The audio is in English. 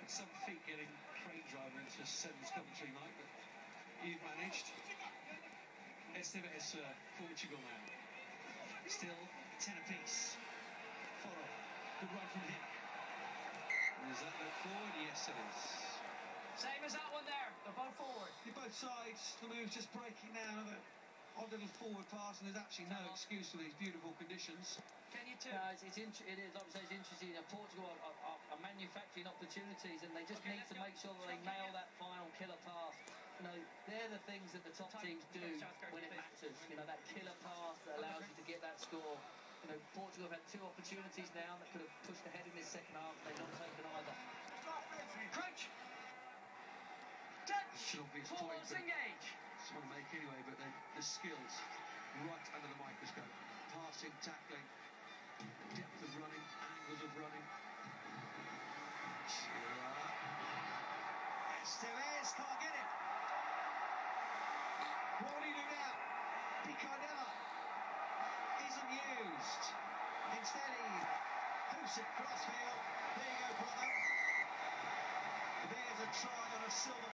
Some feet getting crane driver into Sevens commentary, Mike, but you've managed. Esteves, Portugal now. Still 10 apiece. Follow. Good run from him. Does that look forward? Yes, it is. Same as that one there. They're both forward. Both sides. The move's just breaking now. Another odd little forward pass, and there's actually no excuse for these beautiful conditions. Can you too? It is, obviously, it's interesting. Portugal are manufacturing opportunities, and they just need to make sure that they nail that final killer pass. You know, they're the things that the top teams do when it matters. You know, that killer pass that allows you to get that score. You know, Portugal have had 2 opportunities now that could have pushed ahead in this second half. They've not taken either. Crunch! Touch! It's an obvious Balls point, but engage! just want to make anyway, but the skills right under the microscope. Passing, tackling, depth of running, angles of running. Esteves can't get it. What will he do now? Picardella isn't used. Instead he hoops it crossfield. There you go, brother. There's a try on a silver